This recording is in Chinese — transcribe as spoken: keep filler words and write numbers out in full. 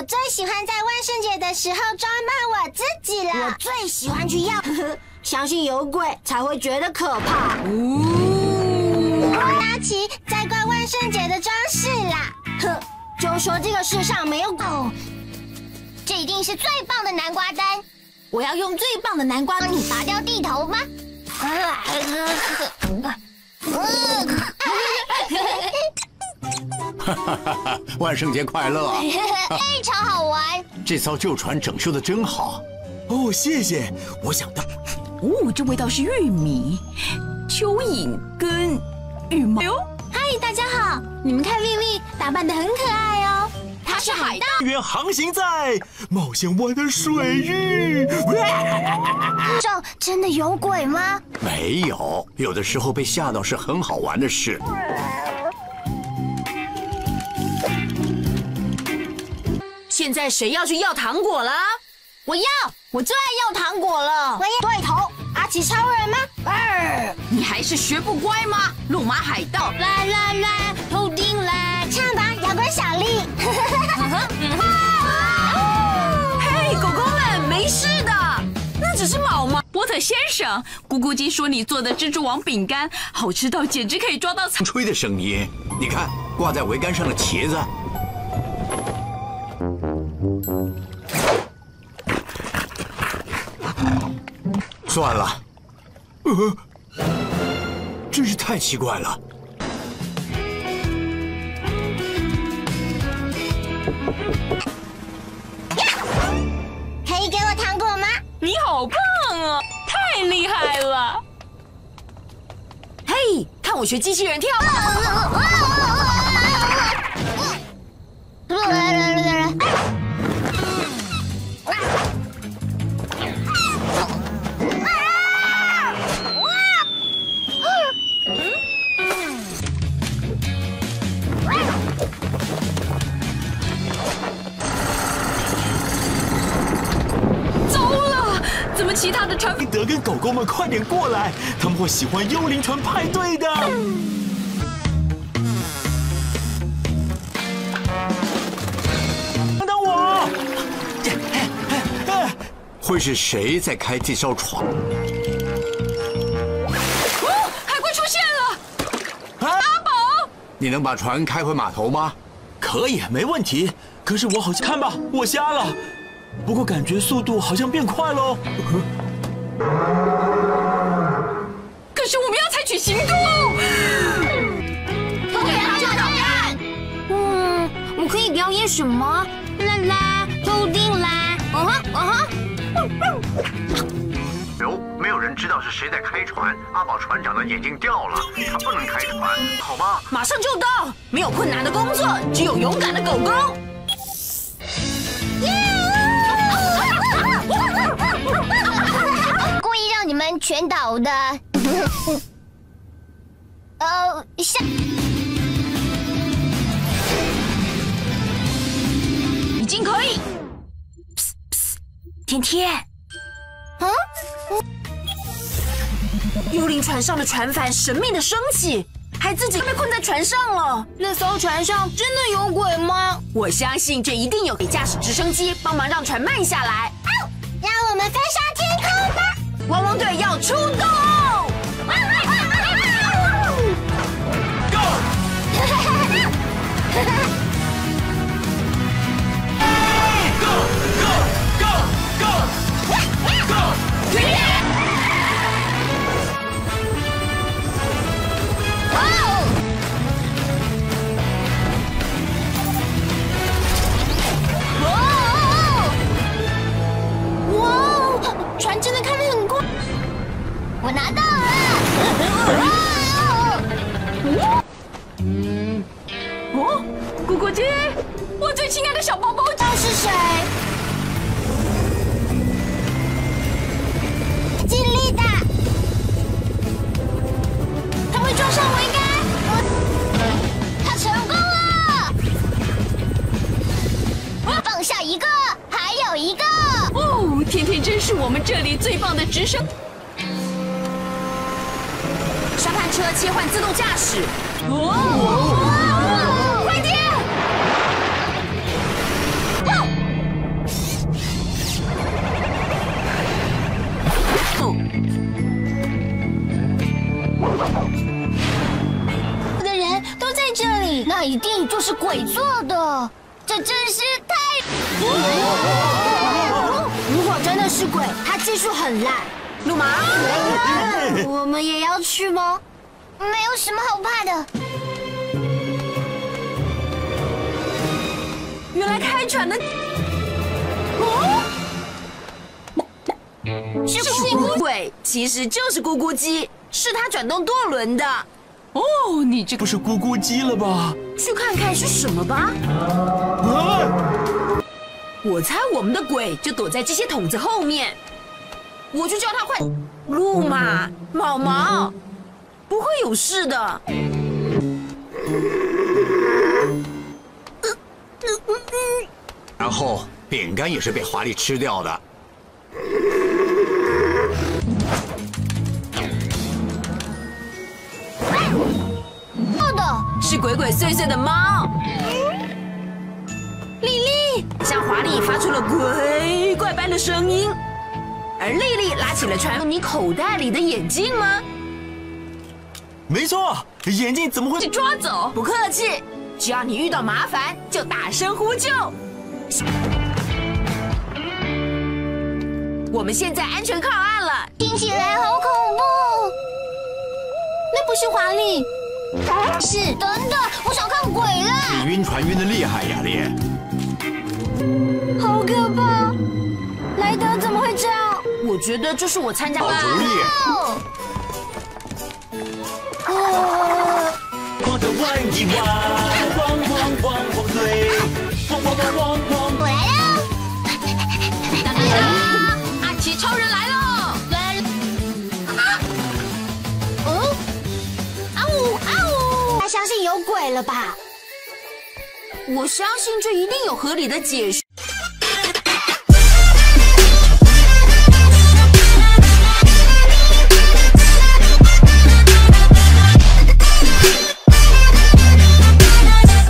最喜欢在万圣节的时候装扮我自己了。我最喜欢去要，相信有鬼才会觉得可怕。呜，阿奇在怪万圣节的装饰啦。哼，就说这个世上没有鬼。这一定是最棒的南瓜灯。我要用最棒的南瓜帮你拔掉地头吗？ 哈哈哈哈！万圣节快乐！ 非常好玩。 这艘旧船整修的真好。 哦，谢谢。我想到， 哦，这味道是玉米、蚯蚓跟羽毛。 嗨，大家好！你们看丽丽打扮得很可爱哦。她是海盗。 远航行在冒险湾的水域。 这真的有鬼吗？ 没有，有的时候被吓到是很好玩的事。 现在谁要去要糖果了？ 我要，我最爱要糖果了。我要对头，阿奇超人吗？ 二，你还是学不乖吗？路马海盗， 来来来，头顶来，唱吧，摇滚小丽。 嘿，狗狗们，没事的，那只是毛毛。波特先生，咕咕鸡说你做的蜘蛛网饼干好吃到简直可以抓到草。 吹的声音，你看挂在桅杆上的旗子。算了，呃，真是太奇怪了。 可以给我糖果吗？ 你好棒啊，太厉害了！嘿，看我学机器人跳。其他的船， 德跟狗狗们快点过来，他们会喜欢幽灵船派对的。等等我！ 会是谁在开这艘船？ 哦，海龟出现了！ 啊， 阿宝， 你能把船开回码头吗？ 可以，没问题。可是我好像看吧，我瞎了。不过感觉速度好像变快喽。 可是我们要采取行动。 快点，快点！嗯，我可以表演什么？啦啦，头顶来，哦哈，哦哈。 有没有人知道是谁在开船？阿宝船长的眼睛掉了，他不能开船，好吗？ 马上就到。没有困难的工作，只有勇敢的狗狗。 故意让你们全倒的。呃，下已经可以。天天， 嗯， 幽灵船上的船帆神秘的升起，还自己被困在船上了。 那艘船上真的有鬼吗？ 我相信这一定有驾驶直升机帮忙让船慢下来。 让我们飞上天空吧！ 汪汪队要出动 ！Go！ Go go go go go！ 船真的开得很快，我拿到了！嗯，哦，咕咕鸡，我最亲爱的小宝宝， 这是谁？尽力的，他会撞上桅杆，他成功了！放下一个，还有一个。 哦，天天真是我们这里最棒的直升。沙滩车切换自动驾驶。哦，快点！ 那一定就是鬼做的，这真是太……如果真的是鬼，他技术很烂。 鲁马， 我们也要去吗？没有什么好怕的。 原来开船的哦， 是是咕咕鬼，其实就是咕咕鸡，是它转动舵轮的。哦，你这个不是咕咕鸡了吧？ 去看看是什么吧。 啊！ 我猜我们的鬼就躲在这些桶子后面。我就叫他快，路马、毛毛，不会有事的。 然后饼干也是被华丽吃掉的。 错的， 是鬼鬼祟祟的猫。丽丽向华丽发出了鬼怪般的声音，而丽丽拉起了船。你口袋里的眼镜吗？ 没错，眼镜怎么会去抓走？不客气，只要你遇到麻烦，就大声呼救。我们现在安全靠岸了， 听起来好恐怖。那不是华丽，是等等，我想看鬼了。 你晕船晕得厉害呀，丽。 好可怕！莱德怎么会这样？ 我觉得这是我参加好主意。 哦， 光着弯一弯，汪汪汪汪对，汪汪汪汪汪。 我来了！ 哒哒哒！阿奇超人来了！ 来了！哦，啊呜啊呜！他相信有鬼了吧？ 我相信这一定有合理的解释。